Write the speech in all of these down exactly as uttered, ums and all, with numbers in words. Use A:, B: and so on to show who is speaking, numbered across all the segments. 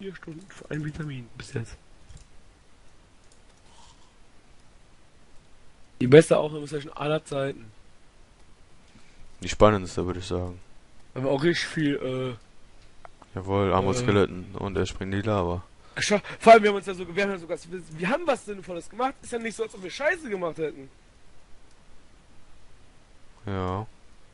A: vier Stunden für ein Vitamin bis jetzt. Die beste Aufnahmesession aller Zeiten.
B: Die spannendste, würde ich sagen.
A: Aber auch richtig viel, äh,
B: Jawohl, Armut
A: äh,
B: Skeleton und er springt in die Lava.
A: Schau, vor allem, wir haben uns ja so, wir haben ja sogar, wir haben was Sinnvolles gemacht. Ist ja nicht so, als ob wir Scheiße gemacht hätten.
B: Ja.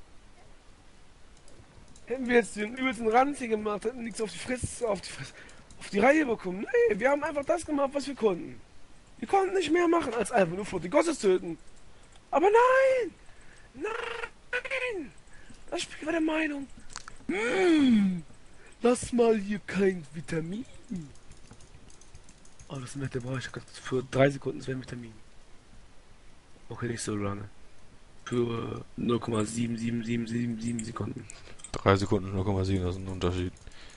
A: Hätten wir jetzt den übelsten Ranzig gemacht, hätten nichts auf die Fresse, auf die Fresse, auf die Reihe bekommen. Nee, wir haben einfach das gemacht, was wir konnten. Wir konnten nicht mehr machen, als einfach nur Flotte töten. Aber nein! Nein! Das Spiel war der Meinung. Hm, lass mal hier kein Vitamin. Oh, das ist nett, der brauche ich für drei Sekunden zwei Vitamin. Okay, nicht so lange. Für null Komma sieben sieben sieben sieben sieben Sekunden.
B: drei Sekunden, null Komma sieben, das ist ein Unterschied.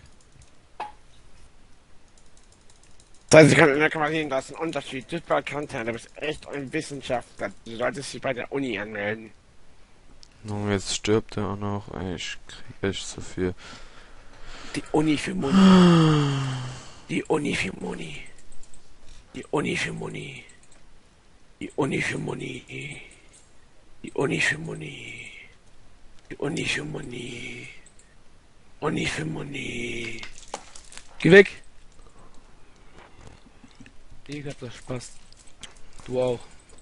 C: drei Sekunden, null Komma sieben, das ist ein Unterschied. Super Content, du bist echt ein Wissenschaftler. Du solltest dich bei der Uni anmelden.
B: Nun, jetzt stirbt er auch noch. Ey, ich krieg echt zu viel.
A: Die Uni für Moni. Die Uni für Moni. Die Uni für Moni. Die Uni für Moni. Die Uni für Moni. Die Uni für Moni. Uni für Moni. Geh weg. Ich hab das Spaß. Du auch.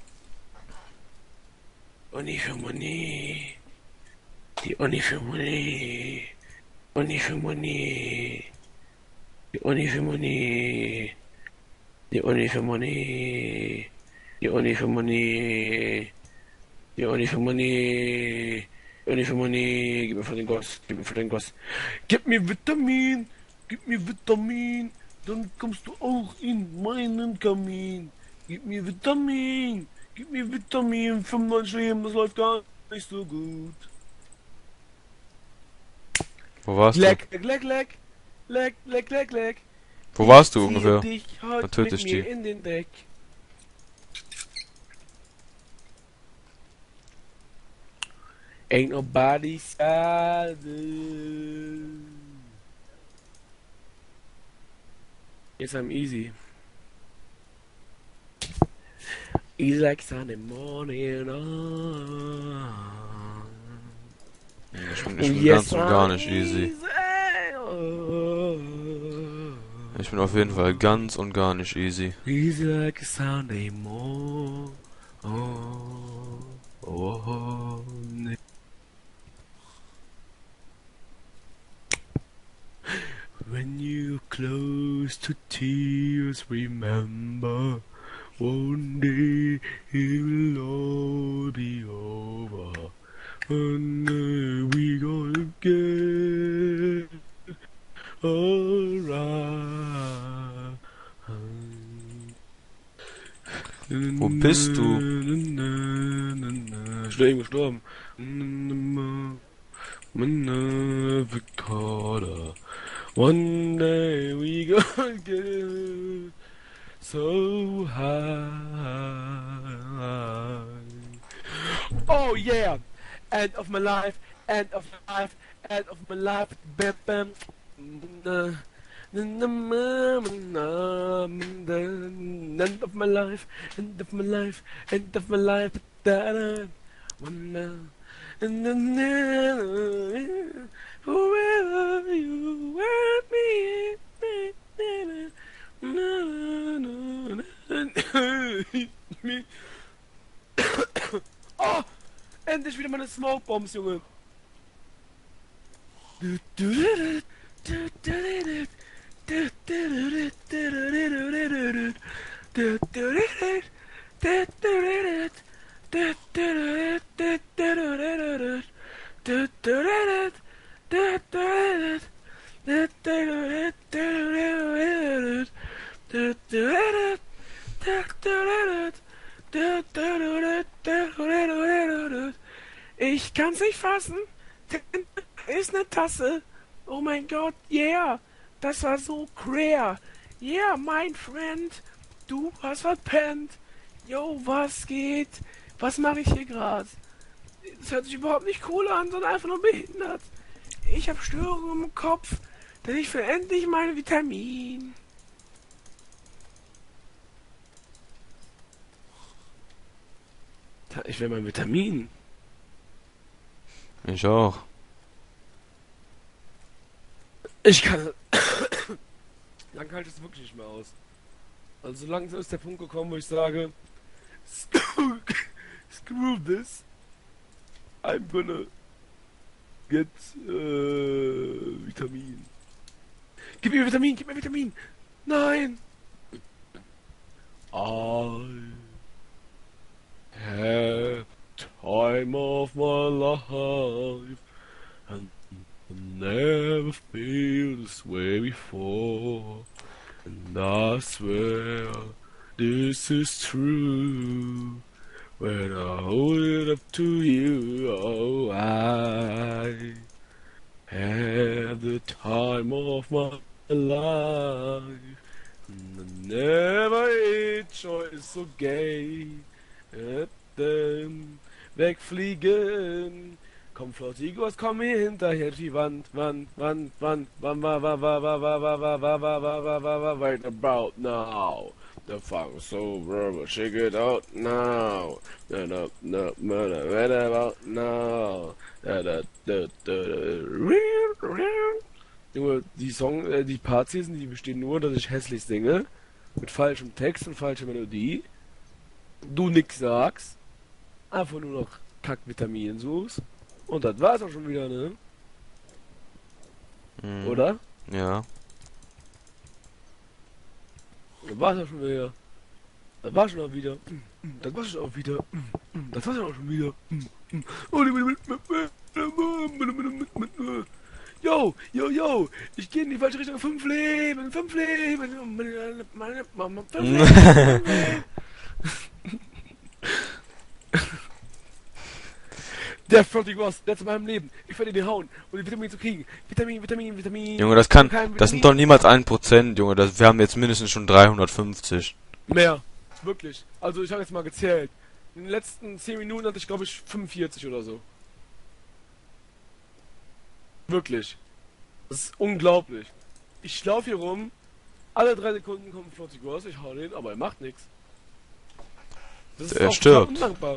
A: Uni für Moni. Die Uni für Moni. Uni für Moni. Die Uni für Moni. Die Uni für Moni. Die Uni für Moni. Die Uni für Moni. Die Uni für Moni. Gib mir für den Goss. Gib mir für den Goss. Gib mir Vitamin. Gib mir Vitamin. Dann kommst du auch in meinen Kamin. Gib mir Vitamin. Gib mir Vitamin. fünfundneunzig Leben, das läuft gar nicht so gut.
B: Wo warst
A: Leck, leck, leck, leck. Leck, leck, leck, leck.
B: du? Wo warst du
A: Zieh
B: ungefähr?
A: dich heute
B: Dann töte ich
A: mit mir
B: die.
A: in den Deck. Ain't nobody's side. Yes, I'm easy. Easy like Sunday morning. Oh.
B: Ich bin, ich bin ganz und gar nicht easy.
A: Oh.
B: Ich bin auf jeden Fall ganz und gar nicht easy.
A: Easy like a Sunday morning. Oh, oh, ne. When you're close to tears, remember one day it will all be over. One day we gonna get alright.
B: Wo bist du?
A: Ich bin gestorben. One day we gonna get so high. Oh yeah! End of my life, end of my life, end of my life. Bam bam. End of my life, end of my life, end of my life. Da-da. Whoever you want me. Oh, endlich wieder meine Smoke Bombs, Junge. Ich kann's nicht fassen. Ist eine Tasse. Oh mein Gott, yeah. Das war so queer. Yeah, mein Friend. Du hast verpennt. Yo, was geht? Was mache ich hier gerade? Das hört sich überhaupt nicht cool an, sondern einfach nur behindert. Ich habe Störungen im Kopf. Denn ich will endlich meine Vitamin. Ich will mein Vitamin.
B: Ich auch.
A: Ich kann... Lang halte ich es wirklich nicht mehr aus. Also langsam ist der Punkt gekommen, wo ich sage... Screw, screw this. I'm gonna get äh, Vitamin. Gib mir Vitamin, gib mir Vitamin. Nein. I had time of my life and never feel this way before, and I swear this is true when I hold it up to you. Oh, I had the time of my life and I never enjoyed so gay. Hätten wegfliegen. Komm, Flottigos, komm mir hinterher, die Wand, Wand, Wand, Wand, Wand, Wand, Wand, Wand, Wand, Wand, Wand, Wand, Wand, Wand, Wand, Wand, Wand, right about now. The funk's over, but shake it out now. No, no, no, no, no, right about now. Da, da, da, da, Junge, die Song, äh, die Parts hier sind, die bestehen nur, dass ich hässlich singe, mit falschem Text und falscher Melodie. Du nix sagst, einfach nur noch Kackvitamin suchst und das war's auch schon wieder, ne?
B: Mhm.
A: Oder?
B: Ja.
A: Das war's auch schon wieder. Das war's schon auch wieder. Das war's schon auch wieder. Das war's auch schon wieder. Yo, yo, yo, ich gehe in die falsche Richtung. Fünf Leben, fünf Leben, meine, meine Mama, fünf Leben, fünf Leben. Der Frotty Ross, der zu meinem Leben. Ich werde ihn hauen, um die Vitamin zu kriegen. Vitamin, Vitamin, Vitamin.
B: Junge, das kann,
A: Kein
B: das sind
A: Vitamin.
B: doch niemals ein Prozent, Junge. Das, wir haben jetzt mindestens schon dreihundertfünfzig.
A: Mehr. Wirklich. Also ich habe jetzt mal gezählt. In den letzten zehn Minuten hatte ich, glaube ich, fünfundvierzig oder so. Wirklich. Das ist unglaublich. Ich laufe hier rum, alle drei Sekunden kommt Frotty Ross, ich hau den, aber er macht nichts. Das ist
B: Er
A: auch
B: stirbt.
A: total undankbar.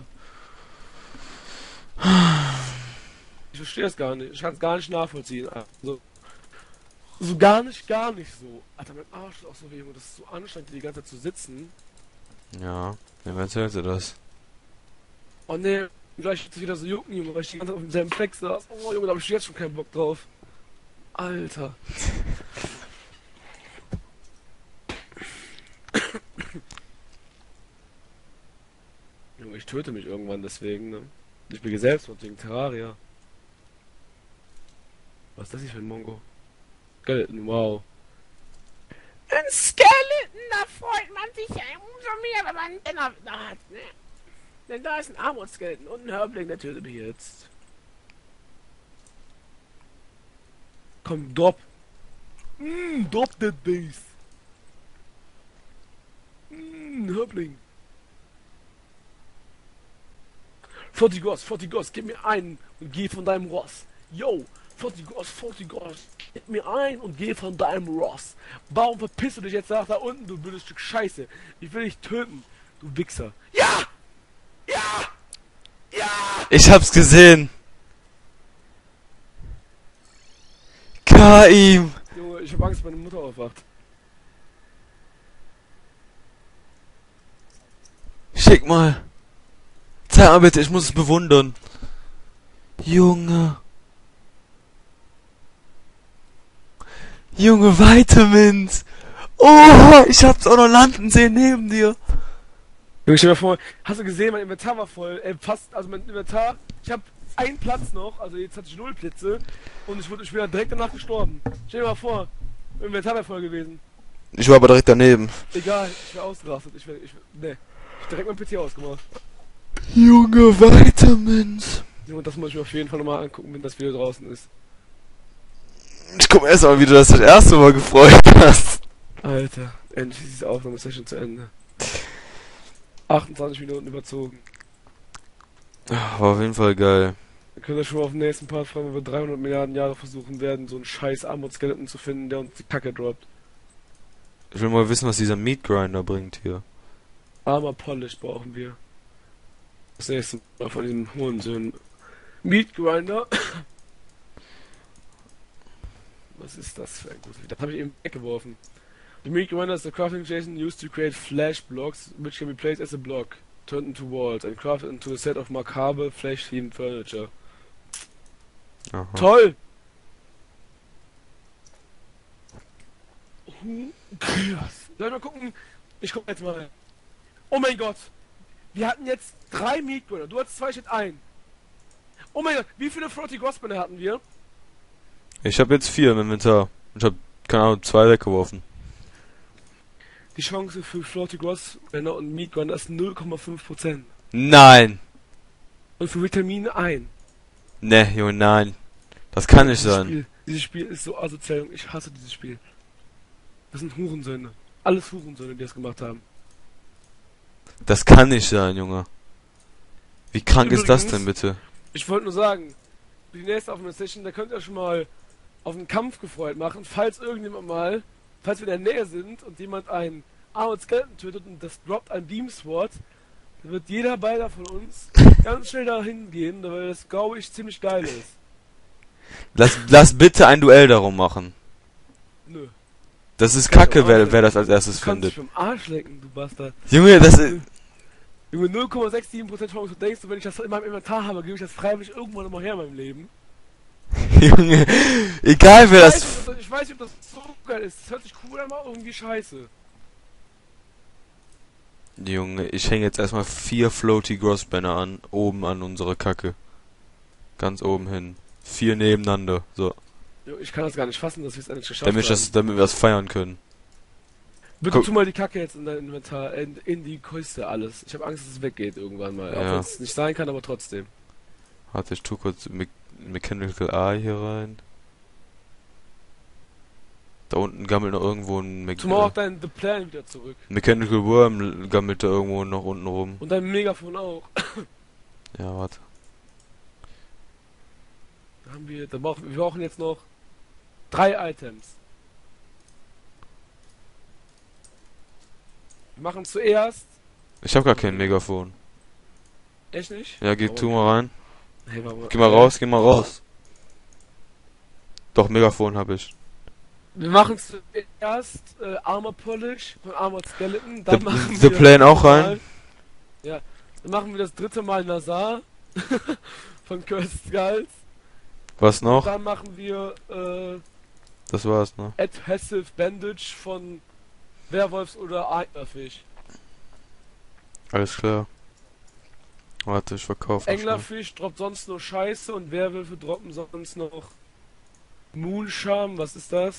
A: Ich verstehe es gar nicht. Ich kann es gar nicht nachvollziehen. Also, so gar nicht, gar nicht so. Alter, mein Arsch ist auch so weh, Junge. Das ist so anstrengend, die ganze Zeit zu sitzen.
B: Ja, wem erzählst du das?
A: Oh ne, gleich wird es wieder so jucken, Junge, weil ich die ganze Zeit auf demselben Flex saß. Oh Junge, da hab ich jetzt schon keinen Bock drauf. Alter. Junge, ich töte mich irgendwann deswegen, ne? Ich bin selbst wegen Terraria. Was ist das hier für ein Mongo? Skeleton, wow. Ein Skeleton, da freut man sich ja umso mehr, wenn man den da hat, ne? Denn da ist ein Armutskeleton und ein Hörbling, der tötet mich jetzt. Komm, drop. Mmm, drop that base. Mmm, Hörbling. vierzig Goss, vierzig Goss, gib mir einen und geh von deinem Ross. Yo, vierzig Goss, vierzig Goss, gib mir einen und geh von deinem Ross. Warum verpisst du dich jetzt nach da unten, du blödes Stück Scheiße? Ich will dich töten, du Wichser. Ja! Ja! Ja!
B: Ich hab's gesehen. Kaim.
A: Junge, ich hab Angst, meine Mutter aufwacht.
B: Schick mal. Zeig mal bitte, ich muss es bewundern. Junge. Junge, Vitamins. Oh, ich hab's auch noch landen sehen neben dir.
A: Junge, stell dir mal vor, hast du gesehen, mein Inventar war voll, äh, fast, also mein Inventar, ich hab einen Platz noch, also jetzt hatte ich null Plätze und ich wurde, ich bin dann direkt danach gestorben. Stell dir mal vor, mein Inventar wäre voll gewesen.
B: Ich war aber direkt daneben.
A: Egal, ich wäre ausgerastet, ich wäre, ich wär, ne, ich hab direkt mein P C ausgemacht.
B: Junge, Vitamins.
A: Junge, das muss ich mir auf jeden Fall nochmal angucken, wenn das Video draußen ist.
B: Ich komm erst mal, wie du das das erste Mal gefreut hast.
A: Alter, endlich ist die Aufnahmesession zu Ende. achtundzwanzig Minuten überzogen.
B: War auf jeden Fall geil.
C: können ja schon mal auf den nächsten Part fragen, wenn wir dreihundert Milliarden Jahre versuchen werden, so einen scheiß Armut-Skeleton zu finden, der uns die Kacke droppt.
B: Ich will mal wissen, was dieser Meat Grinder bringt hier.
C: Armor Polish brauchen wir. Das nächste Mal von diesem Hurensöhnen. Meat Grinder. Was ist das für ein gutes Video? Das habe ich eben weggeworfen. The Meat Grinder is the crafting station used to create flash blocks, which can be placed as a block, turned into walls, and crafted into a set of macabre flash-themed furniture.
B: Aha.
C: Toll! Who cares? Soll ich mal gucken? Ich guck jetzt mal. Oh mein Gott! Wir hatten jetzt drei Meat Grinder. Du hattest zwei, steht ein. Oh mein Gott, wie viele Frotty Grossbänder hatten wir?
B: Ich habe jetzt vier im Inventar. Ich habe, keine Ahnung, zwei weggeworfen.
C: Die Chance für Frotty Grossbänder und Meat Grinder ist null Komma fünf Prozent.
B: Nein!
C: Und für Vitamine ein.
B: Ne, Junge, nein. Das kann nicht
C: Dieses
B: sein.
C: Spiel, dieses Spiel ist so asozial und ich hasse dieses Spiel. Das sind Hurensöhne. Alles Hurensöhne, die das gemacht haben.
B: Das kann nicht sein, Junge. Wie krank ist das denn
C: Übrigens,
B: bitte?
C: Ich wollte nur sagen, die nächste Aufnahmesession, da könnt ihr schon mal auf einen Kampf gefreut machen, falls irgendjemand mal, falls wir in der Nähe sind und jemand einen Armored Skeleton tötet und das droppt ein Beam Sword, dann wird jeder beider von uns ganz schnell dahin gehen, weil das, glaube ich, ziemlich geil ist.
B: Lass, lass bitte ein Duell darum machen.
C: Nö.
B: Das ist
C: Kann ich
B: kacke,
C: auch
B: wer,
C: nicht.
B: wer das als erstes
C: Du kannst dich
B: findet.
C: vom Arsch lecken, du Bastard.
B: Junge, das ist...
C: Junge, null Komma sechsundsiebzig Prozent Chance, du denkst, wenn ich das in meinem Inventar habe, gebe ich das freiwillig irgendwann nochmal her in meinem Leben.
B: Junge, egal wer
C: Ich weiß,
B: das...
C: nicht, ob das, ich weiß nicht, ob das so geil ist. Das hört sich cool an, aber irgendwie scheiße.
B: Junge, ich hänge jetzt erstmal vier Floaty Grossbanner an, oben an unsere Kacke. Ganz oben hin. Vier nebeneinander, so.
C: Jo, ich kann das gar nicht fassen, dass wir es endlich geschafft
B: Damit, ich
C: haben.
B: das, damit wir das feiern können.
C: Bitte
B: Guck.
C: tu mal die Kacke jetzt in dein Inventar, in, in die Kiste alles. Ich habe Angst, dass es weggeht irgendwann mal. Auch
B: Ja.
C: wenn es nicht sein kann, aber trotzdem.
B: Warte, ich tu kurz Me Mechanical A hier rein. Da unten gammelt noch irgendwo ein Me
C: Tu mal auch dein The Plan wieder zurück.
B: Mechanical Worm gammelt da irgendwo noch unten rum.
C: Und dein Megafon auch.
B: Ja, warte.
C: Da haben wir, da brauchen, wir brauchen jetzt noch drei Items. Wir machen zuerst.
B: Ich hab gar kein Megafon.
C: Echt nicht?
B: Ja, geh
C: Oh,
B: tu
C: okay.
B: mal rein.
C: Hey, warum-
B: Geh mal
C: äh,
B: raus, geh mal raus. Doch, Megafon hab ich.
C: Wir machen zuerst äh, Armor Polish von Armored Skeleton. Dann
B: The-
C: machen
B: The
C: wir das
B: Plan
C: dritte
B: auch rein?
C: Mal- Ja. Dann machen wir das dritte Mal Nazar von Cursed Skulls.
B: Was noch?
C: Dann machen wir äh,
B: Das war's, ne?
C: Adhesive Bandage von Werwolfs oder Anglerfisch.
B: Alles klar. Warte, ich verkaufe noch schnell.
C: Anglerfisch droppt sonst nur Scheiße und Werwölfe droppen sonst noch Moonsham. Was ist das?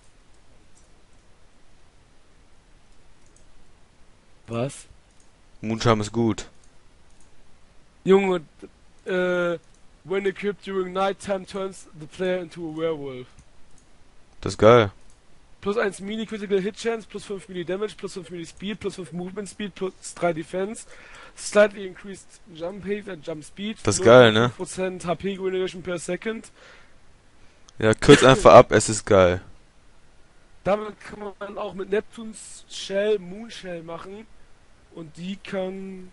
C: Was?
B: Moonsham ist gut.
C: Junge, äh, when equipped during nighttime turns the player into a werewolf.
B: Das ist geil.
C: Plus eins Mini Critical Hit Chance, plus fünf Mini Damage, plus fünf Mini Speed, plus fünf Movement Speed, plus drei Defense. Slightly increased Jump Height and Jump Speed.
B: Das ist geil, ne?
C: fünf Prozent H P Regeneration per Second.
B: Ja, kürz einfach ab, es ist geil.
C: Damit kann man auch mit Neptuns Shell Moon Shell machen. Und die kann...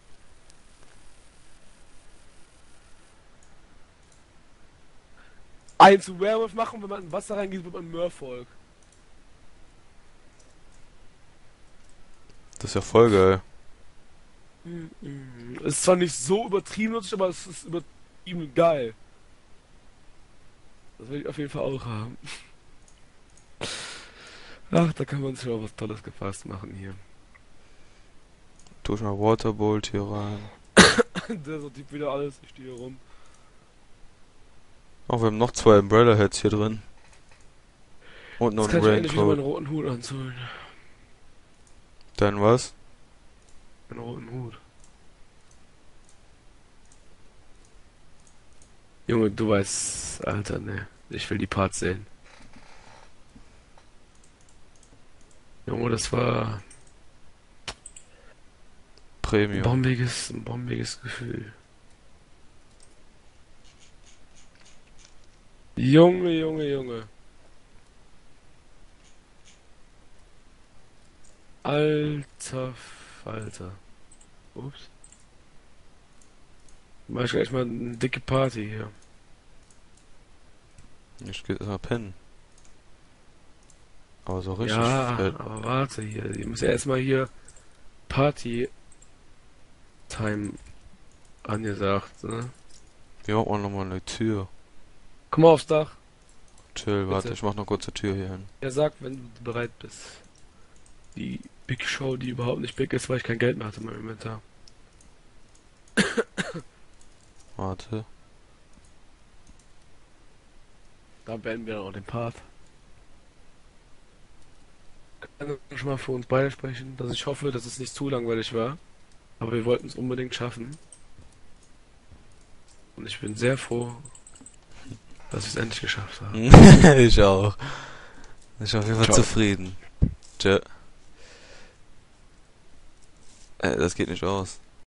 C: einen zu Werewolf machen, wenn man in Wasser reingeht, wird man Merfolk.
B: Das ist ja voll geil.
C: Mhm. Ist zwar nicht so übertrieben nutzt, aber es ist übertrieben geil. Das will ich auf jeden Fall auch haben. Ach, da kann man sich auch was Tolles gefasst machen hier.
B: Tu ich mal Waterbolt hier rein.
C: Der sortiert wieder alles, ich stehe hier rum.
B: Oh, wir haben noch zwei Umbrella Heads hier drin. Und noch
C: Jetzt
B: einen
C: kann ich endlich wieder meinen
B: Raincoat.
C: roten Hut anzogen.
B: Dann was?
C: Meinen roten Hut. Junge, du weißt, Alter, ne. Ich will die Parts sehen. Junge, das war ein
B: Premium.
C: bombiges, ein bombiges Gefühl. Junge, Junge, Junge. Alter Falter. Ups. Mach ich gleich mal eine dicke Party hier.
B: Ich geh erstmal pennen. Aber so richtig
C: Ja,
B: fett.
C: aber warte hier. Ich muss ja erstmal hier Party Time angesagt, ne?
B: Wir machen auch nochmal eine Tür.
C: Komm mal aufs Dach.
B: Chill, warte,
C: Bitte.
B: ich mach noch kurz die Tür hier hin.
C: Er sagt, wenn du bereit bist. Die Big Show, die überhaupt nicht big ist, weil ich kein Geld mehr hatte in meinem Inventar.
B: Warte.
C: Da beenden wir auch den Part. Kann ich schon mal für uns beide sprechen, dass ich hoffe, dass es nicht zu langweilig war. Aber wir wollten es unbedingt schaffen. Und ich bin sehr froh, dass wir es endlich geschafft haben.
B: Ich auch. Ich bin auf jeden Fall
C: Ciao.
B: zufrieden. Tschö. Äh, das geht nicht aus.